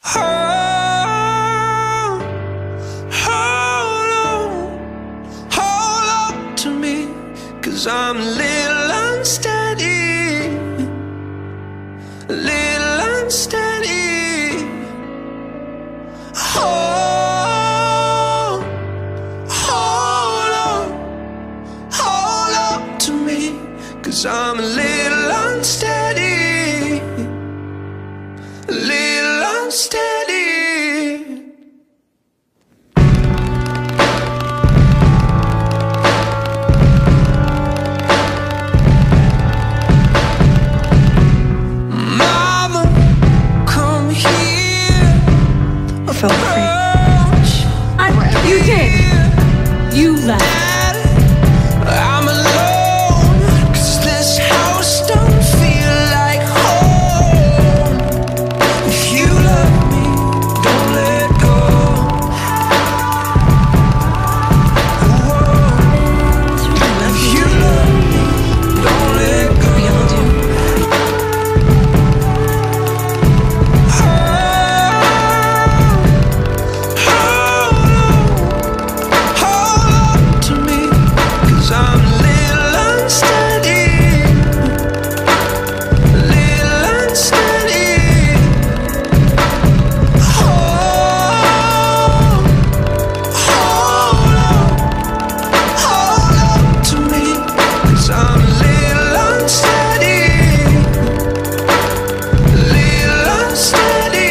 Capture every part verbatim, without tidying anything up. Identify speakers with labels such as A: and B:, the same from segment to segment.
A: Hold, hold on, hold on to me, 'cause I'm a little unsteady, a little unsteady. Hold, hold on, hold on to me, 'cause I'm a little unsteady, a little unsteady. Mama, come here.
B: I felt free.
C: I, you did. You left.
A: I'm alone, 'cause this house don't feel like home. If you love me, don't let go. Whoa. If you love me, don't let go. Hold, hold on to me, 'cause I'm a little unsteady, a little unsteady. Hold, hold on, hold on to me, 'cause I'm a little unsteady, a little unsteady.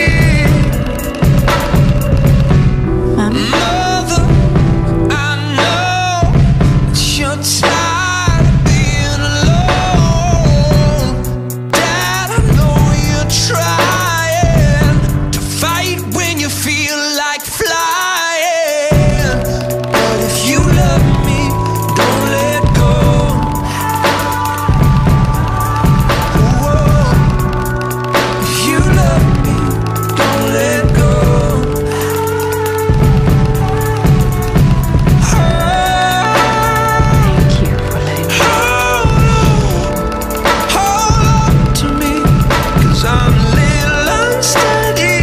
A: Mother, I know that you're tired of being alone. Dad, I know you're trying to fight when you feel like flying. But if you love me, don't let go. Whoa. If you love me, don't let go.
B: Thank you for letting me.
A: Hold on to me, 'cause I'm a little unsteady,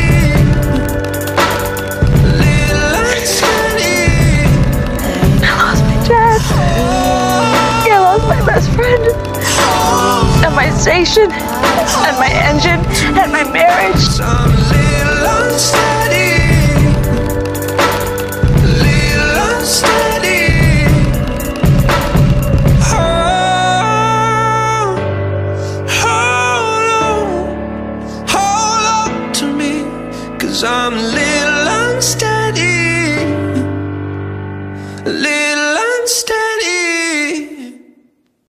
A: a little unsteady.
B: I lost my dad. I lost my best friend. And my station. And my engine. And my marriage.
A: I'm a little unsteady, a little unsteady. Hold, hold on, hold on to me, 'cause I'm a little unsteady.